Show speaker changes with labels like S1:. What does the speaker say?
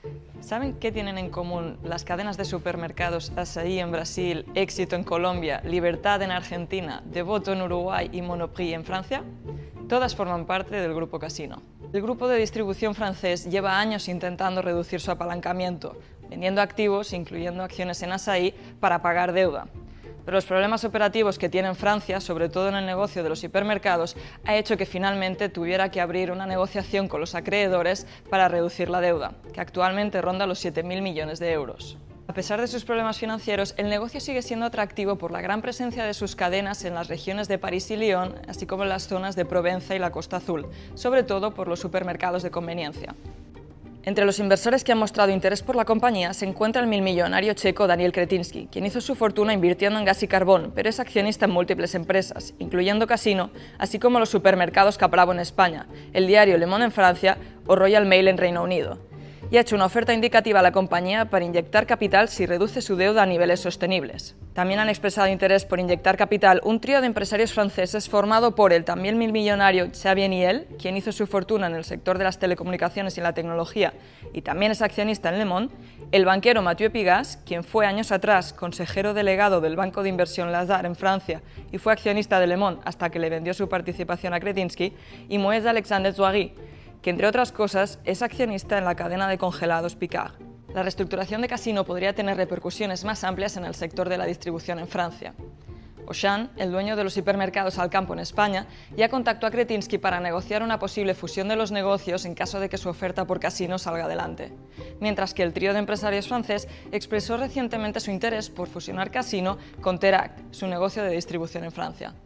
S1: ¿Saben qué tienen en común las cadenas de supermercados Assaí en Brasil, Éxito en Colombia, Libertad en Argentina, Devoto en Uruguay y Monoprix en Francia? Todas forman parte del grupo Casino. El grupo de distribución francés lleva años intentando reducir su apalancamiento, vendiendo activos, incluyendo acciones en Assaí, para pagar deuda. Pero los problemas operativos que tiene Francia, sobre todo en el negocio de los hipermercados, ha hecho que finalmente tuviera que abrir una negociación con los acreedores para reducir la deuda, que actualmente ronda los 7.000 millones de euros. A pesar de sus problemas financieros, el negocio sigue siendo atractivo por la gran presencia de sus cadenas en las regiones de París y Lyon, así como en las zonas de Provenza y la Costa Azul, sobre todo por los supermercados de conveniencia. Entre los inversores que han mostrado interés por la compañía se encuentra el millonario checo Daniel Křetínský, quien hizo su fortuna invirtiendo en gas y carbón, pero es accionista en múltiples empresas, incluyendo Casino, así como los supermercados Capravo en España, el diario Le Monde en Francia o Royal Mail en Reino Unido. Y ha hecho una oferta indicativa a la compañía para inyectar capital si reduce su deuda a niveles sostenibles. También han expresado interés por inyectar capital un trío de empresarios franceses formado por el también millonario Xavier Niel, quien hizo su fortuna en el sector de las telecomunicaciones y la tecnología y también es accionista en Le Monde, el banquero Mathieu Pigasse, quien fue años atrás consejero delegado del banco de inversión Lazard en Francia y fue accionista de Le Monde hasta que le vendió su participación a Křetínský, y Moïse Alexandre Zouari, que entre otras cosas es accionista en la cadena de congelados Picard. La reestructuración de Casino podría tener repercusiones más amplias en el sector de la distribución en Francia. Auchan, el dueño de los hipermercados Alcampo en España, ya contactó a Křetínský para negociar una posible fusión de los negocios en caso de que su oferta por Casino salga adelante. Mientras que el trío de empresarios francés expresó recientemente su interés por fusionar Casino con Teract, su negocio de distribución en Francia.